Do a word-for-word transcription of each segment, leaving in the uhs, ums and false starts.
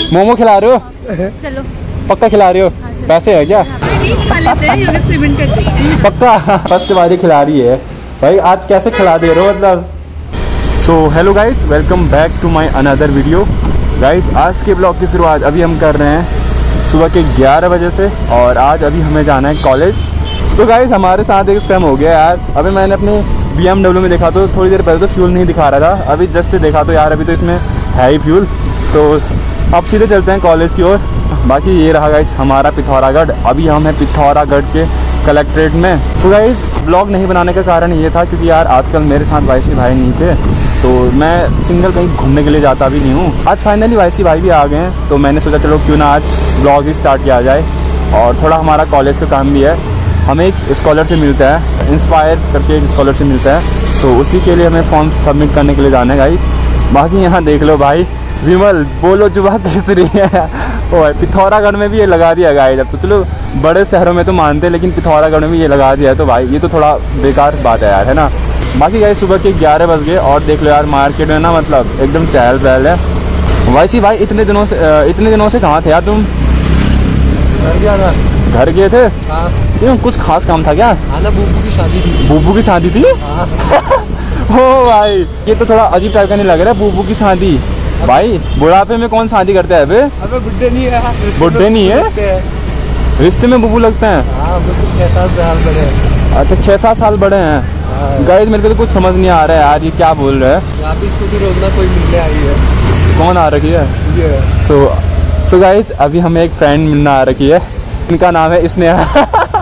मोमो खिला रहे हो? चलो पक्का खिला रहे हो? हाँ, पैसे है क्या? खा लेते हैं, एक्सपेरिमेंट करते हैं। पक्का फर्स्ट बारी खिला रही है भाई, आज कैसे खिला दे रहे हो मतलब। So hello guys, welcome back to my another video. Guys आज के ब्लॉग की शुरुआत अभी हम कर रहे हैं सुबह के ग्यारह बजे से, और आज अभी हमें जाना है कॉलेज। सो गाइज हमारे साथ एक स्कैम हो गया यार। अभी मैंने अपने बी एम डब्ल्यू में देखा तो थोड़ी देर पहले तो फ्यूल नहीं दिखा रहा था, अभी जस्ट देखा तो यार अभी तो इसमें है ही फ्यूल। तो अब सीधे चलते हैं कॉलेज की ओर। बाकी ये रहा गाइज हमारा पिथौरागढ़। अभी हम हैं पिथौरागढ़ के कलेक्ट्रेट में। सो गाइज ब्लॉग नहीं बनाने का कारण ये था क्योंकि यार आजकल मेरे साथ वाईसी भाई नहीं थे, तो मैं सिंगल कहीं घूमने के लिए जाता भी नहीं हूँ। आज फाइनली वाईसी भाई भी आ गए हैं, तो मैंने सोचा चलो क्यों ना आज ब्लॉग ही स्टार्ट किया जाए। और थोड़ा हमारा कॉलेज का काम भी है, हमें एक स्कॉलर से मिलता है, इंस्पायर करके एक स्कॉलर से मिलता है, तो उसी के लिए हमें फॉर्म सबमिट करने के लिए जाना है गाइज। बाकी यहाँ देख लो भाई, विमल बोलो जुबा केसरी है ओ पिथौरागढ़ में भी ये लगा दिया गाइज। अब तो चलो बड़े शहरों में तो मानते हैं, लेकिन पिथौरागढ़ में भी ये लगा दिया है, तो भाई ये तो थोड़ा बेकार बात है यार, है ना। बाकी गाइज सुबह के ग्यारह बज गए और देख लो यार मार्केट में ना मतलब एकदम चहल पहल है। वैसे भाई इतने दिनों से इतने दिनों से कहाँ थे यार तुम? घर गया था। घर गए थे? हाँ। क्यों, कुछ खास काम था क्या? आना बूबू की शादी थी। बूबू की शादी थी? हाँ। ओ भाई ये तो थोड़ा अजीब टाइप का नहीं लग रहा है, बूबू की शादी। भाई बुढ़ापे में कौन शादी करता है अबे? अबे बुड्ढे नहीं है। बुड्ढे नहीं है, रिश्ते में बूबू लगते हैं। हाँ, छह सात साल बड़े हैं। अच्छा छः सात साल बड़े हैं। गाइस मेरे को तो कुछ समझ नहीं आ रहा है यार, ये क्या बोल रहे हैं। यहाँ पे स्कूटी रोकना कोई मिलने आई है। कौन आ रखी है? ये सो सो गाइस अभी हमें एक फ्रेंड मिलना आ रखी है, इनका नाम है स्नेहा।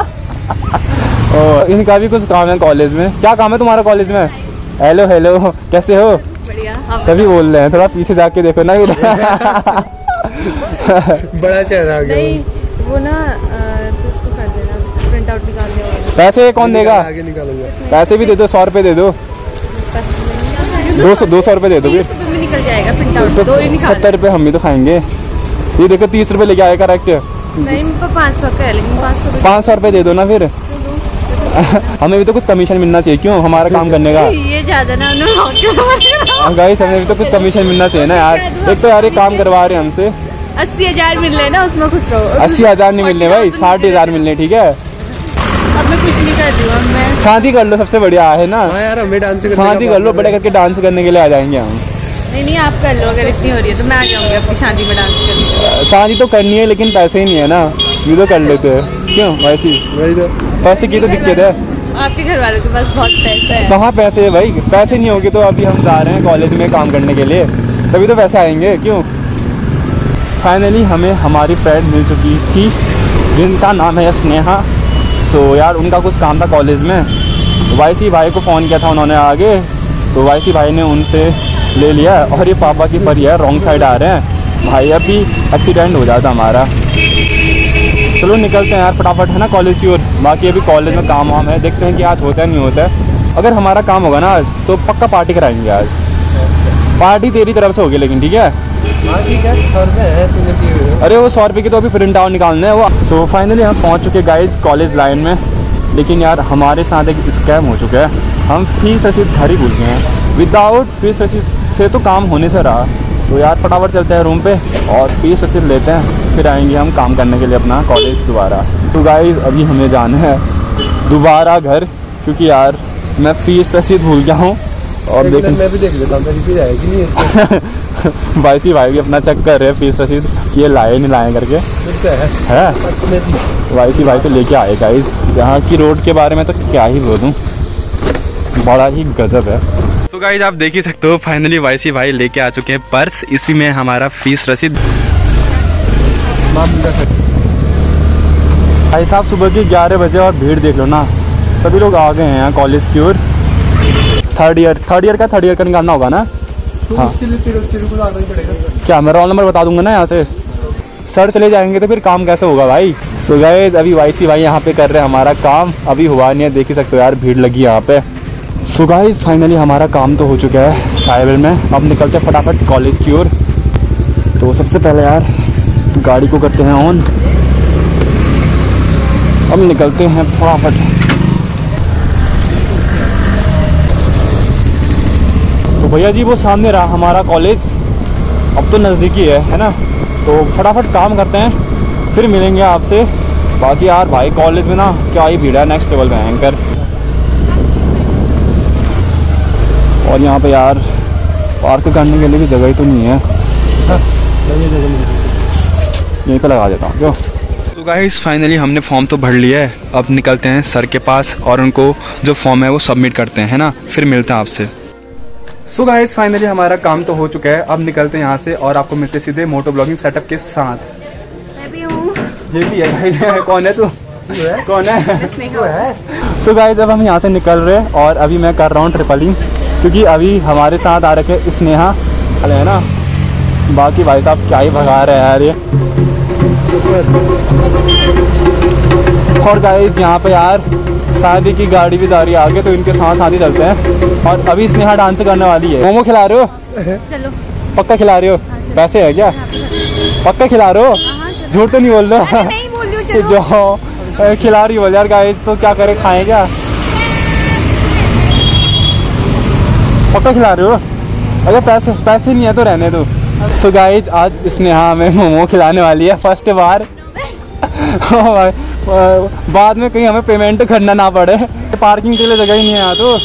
और इनका भी कुछ काम है कॉलेज में। क्या काम है तुम्हारा कॉलेज में? हेलो हेलो कैसे हो? बढ़िया। सभी बोल रहे हैं, थोड़ा पीछे जाके देखो ना। बड़ा चेहरा आ गया। नहीं वो ना तो उसको कर देना, प्रिंट आउट निकाल लिया। पैसे कौन देगा? आगे निकालूंगा। पैसे भी दे दो, सौ रुपये दे दो। दो सौ दो सौ रुपये दे दो भी निकल जाएगा प्रिंट आउट। दो ही निकाल। सत्तर रुपये हम भी तो खाएंगे। ये देखो तीस रुपये लेके आए करेक्ट। नहीं मेरे पास पाँच सौ का है, लेकिन पाँच सौ पाँच सौ रुपये दे दो ना फिर। हमें भी तो कुछ कमीशन मिलना चाहिए, क्यों हमारा काम करने का। ये ज्यादा ना गाइस हमें भी तो कुछ कमीशन मिलना चाहिए ना यार। एक तो यार ये काम करवा रहे हैं हमसे। अस्सी हजार मिल रहे ना, उसमें खुश रहो। अस्सी हजार नहीं मिलने भाई, साठ हजार मिलने, ठीक है। अब मैं कुछ नहीं कर रही हूँ, मैं शादी कर लो सबसे बढ़िया है ना। हाँ यार हमें डांस करने शादी कर लो, बड़े करके डांस करने के लिए आ जाएंगे हम। नहीं नहीं आप कर लो, अगर इतनी हो रही है तो मैं आ जाऊंगी अपनी शादी में डांस करने। शादी तो करनी है लेकिन पैसे ही नहीं है ना, ये तो कर लेते हैं। क्यों वैसी वही तो पैसे की तो दिक्कत है। आपके घर वालों के पास बहुत पैसा है। कहाँ पैसे है भाई, पैसे नहीं होंगे तो अभी हम जा रहे हैं कॉलेज में काम करने के लिए, तभी तो पैसे आएंगे। क्यों। फाइनली हमें हमारी फ्रेंड मिल चुकी थी जिनका नाम है स्नेहा। सो यार उनका कुछ काम था कॉलेज में, वाईसी भाई को फ़ोन किया था उन्होंने आगे, तो वाईसी भाई ने उनसे ले लिया। और ये पापा की परी है, रॉन्ग साइड आ रहे हैं भाई, अभी एक्सीडेंट हो जाता हमारा। चलो निकलते हैं यार फटाफट, है ना कॉलेज की ओर। बाकी अभी कॉलेज में काम वाम है, देखते हैं कि आज होता है नहीं होता है। अगर हमारा काम होगा ना आज तो पक्का पार्टी कराएंगे आज। पार्टी तेरी तरफ से होगी लेकिन, ठीक है। हाँ ठीक है, सौ रुपये है तूने दिए हुए। अरे वो सौ रुपये की तो अभी प्रिंट आउट निकालना है वो। सो फाइनली हम पहुंच चुके गाइज कॉलेज लाइन में, लेकिन यार हमारे साथ एक स्कैम हो चुका है। हम फीस रसीद घर ही भूल गए हैं। विदाउट फीस रसीद से तो काम होने से रहा, तो यार फटाफट चलते हैं रूम पे और फीस रसीद लेते हैं, फिर आएंगे हम काम करने के लिए अपना कॉलेज दोबारा। तो गाइज अभी हमें जाना है दोबारा घर, क्योंकि यार मैं फीस रसीद भूल गया हूँ। और देख मैं भी देख लेता हूँ मेरी फीस आएगी नहीं। वाईसी भाई भी अपना चेक कर रहे हैं फीस रसीद कि ये लाए नहीं लाए करके है। वाईसी भाई तो लेके आए गाइस। यहाँ की रोड के बारे में तो क्या ही बोलूं, बड़ा ही गजब है। तो गाइस आप देख ही सकते हो फाइनली वाईसी भाई लेके आ चुके हैं पर्स, इसी में हमारा फीस रसीद। भाई साहब सुबह के ग्यारह बजे और भीड़ देख लो ना, सभी लोग आ गए हैं यहाँ कॉलेज की ओर। थर्ड ईयर थर्ड ईयर का थर्ड ईयर का निकालना होगा ना। हाँ क्या मैं रोल नंबर बता दूंगा ना यहाँ से, सर चले जाएंगे तो फिर काम कैसे होगा भाई। सो गाइस अभी वाईसी भाई यहाँ पे कर रहे हैं हमारा काम, अभी हुआ नहीं है, देख ही सकते हो यार भीड़ लगी यहाँ पे। सो गाइस फाइनली हमारा काम तो हो चुका है साइबर में, अब निकलते हैं फटाफट कॉलेज की ओर। तो सबसे पहले यार गाड़ी को करते हैं ऑन, अब निकलते हैं फटाफट। तो भैया जी वो सामने रहा हमारा कॉलेज, अब तो नज़दीकी है है ना। तो फटाफट काम करते हैं, फिर मिलेंगे आपसे। बाकी यार भाई कॉलेज में ना क्या ही भीड़ है, नेक्स्ट लेवल में एंकर। और यहाँ पे यार पार्क करने के लिए भी जगह ही तो नहीं है, यहीं पे लगा देता हूँ क्यों। तो गाइस फाइनली हमने फॉर्म तो भर लिया है, अब निकलते हैं सर के पास और उनको जो फॉर्म है वो सबमिट करते हैं, है ना, फिर मिलते हैं आपसे। सो गाइस फाइनली हमारा काम तो हो चुका है, अब निकलते हैं यहाँ से और आपको मिलते सीधे मोटो ब्लॉगिंग सेटअप के साथ। मैं भी हूँ। ये भी है भाई। कौन है तू? कौन है? सो गाइस अब हम यहाँ से निकल रहे हैं और अभी मैं कर रहा हूँ ट्रिपलिंग, क्योंकि अभी हमारे साथ आ रखे स्नेहा है ना। बाकी भाई साहब क्या ही भगा रहे हैं यार ये। और गाइस यहाँ पे यार शादी की गाड़ी भी जा रही है आगे, तो इनके साथ साथ ही चलते हैं। और अभी स्नेहा डांस करने वाली है। मोमो खिला रहे हो? चलो। पक्का खिला रहे हो? पैसे है क्या? पक्का खिला रहे हो? झूठ तो नहीं बोल रहे? नहीं बोल रही हूँ, जो खिला रही बोल यार गाइस, तो क्या करे, खाएं क्या? पक्का खिला रहे हो? अगर पैसे पैसे नहीं है तो रहने दो। सो गाइस आज स्नेहा हमें मोमो खिलाने वाली है फर्स्ट बार। बाद में कहीं हमें पेमेंट करना ना पड़े, पार्किंग के लिए जगह ही नहीं है यहाँ तो।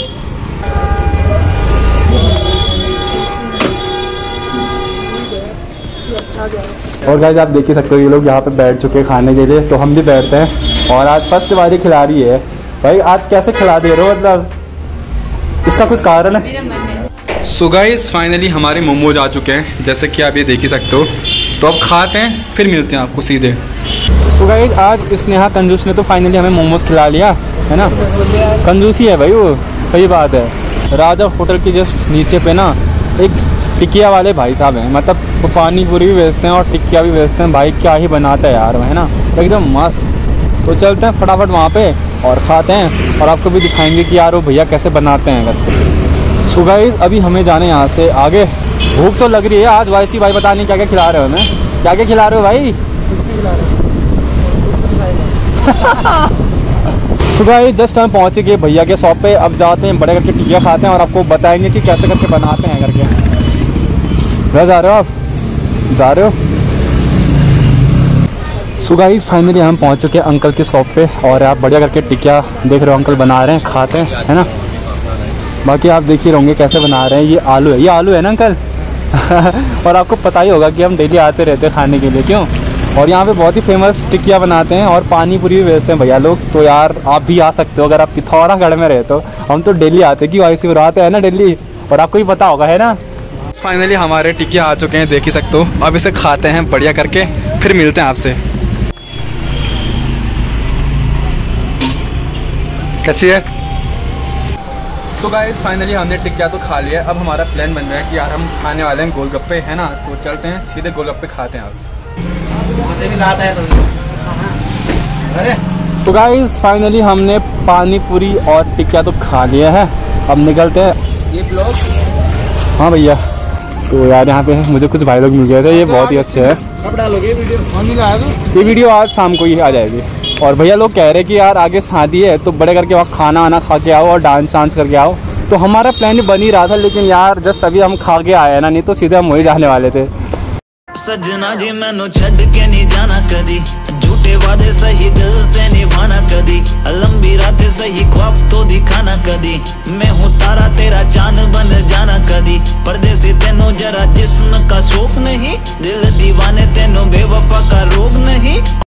और गाइस आप देख ही सकते हो ये लोग यहाँ पे बैठ चुके हैं खाने के लिए, तो हम भी बैठते हैं। और आज फर्स्ट बारी खिला रही है भाई, आज कैसे खिला दे रहे हो, मतलब इसका कुछ कारण है? सो गाइस फाइनली हमारे मोमोज आ चुके हैं, जैसे कि आप ये देख ही सकते हो। तो अब खाते हैं फिर मिलते हैं आपको सीधे। सो गाइस आज स्नेहा कंजूस ने तो फाइनली हमें मोमोज खिला लिया है ना। कंजूसी है भाई वो, सही बात है। राजा होटल के जस्ट नीचे पे ना एक टिकिया वाले भाई साहब हैं, मतलब वो पानी पूरी भी बेचते हैं और टिकिया भी बेचते हैं। भाई क्या ही बनाता है यार, है ना, एकदम मस्त। तो चलते हैं फटाफट वहाँ पे और खाते हैं और आपको भी दिखाएंगे कि यार वो भैया कैसे बनाते हैं करके। सो गाइस अभी हमें जाने यहाँ से आगे। भूख तो लग रही है आज, वाईसी भाई पता नहीं क्या क्या खिला रहे हो हमें, क्या क्या खिला रहे हो भाई? सुबह ही जस्ट हम पहुँच गए भैया के शॉप पे, अब जाते हैं बड़े करके टिकिया खाते हैं और आपको बताएंगे कि कैसे करके बनाते हैं करके। वह जा रहे हो आप? जा रहे हो? सो गाइस फाइनली हम पहुंच चुके हैं अंकल के शॉप पे और आप बढ़िया करके टिकिया देख रहे हो अंकल बना रहे हैं, खाते हैं, है ना। बाकी आप देख ही रहोगे कैसे बना रहे हैं। ये आलू है, ये आलू है ना अंकल। और आपको पता ही होगा कि हम डेली आते रहते हैं खाने के लिए, क्यों। और यहाँ पे बहुत ही फेमस टिकिया बनाते हैं और पानी पूरी भी बेचते हैं भैया लोग। तो यार आप भी आ सकते हो अगर आप पिथौरागढ़ में रहते हो। हम तो डेली आते हैं, क्यों ऐसी बुराते हैं ना डेली, और आपको भी पता होगा, है ना। फाइनली हमारे टिकिया आ चुके हैं, देख ही सकते हो। अब इसे खाते हैं बढ़िया करके, फिर मिलते हैं आपसे। कैसी है? सो गाइस फाइनली हमने टिकिया तो खा लिया। अब हमारा प्लान बन रहा है कि यार हम खाने वाले हैं गोलगप्पे, है ना। तो चलते हैं सीधे गोलगप्पे खाते हैं। अरे तो गाइस फाइनली हमने पानी पूरी और टिकिया तो खा लिया है, अब निकलते हैं। ये ब्लॉग? हाँ भैया। तो यार यहाँ पे मुझे कुछ भाई लोग मिल गए थे, ये बहुत ही अच्छे है। कब डालोगे वीडियो? ये वीडियो आज शाम को ही आ जाएगी। और भैया लोग कह रहे कि यार आगे शादी है तो बड़े करके वहाँ खाना आना खा के आओ और डांस वांस करके आओ। तो हमारा प्लान बन ही रहा था, लेकिन यार जस्ट अभी हम खा के आए ना, नहीं तो सीधे हम वही जाने वाले थे। सजना जी मैनू छड़ के नहीं जाना कदी, झूठे वादे सही दिल से निभाना कदी, लंबी रातें सही ख्वाब तो दिखाना कदी, मैं हूँ तारा तेरा चांद बन जाना कदी, परदेसी तेनों जरा जिस्म का शौक नहीं, दिल दीवाने तेनों बेवफा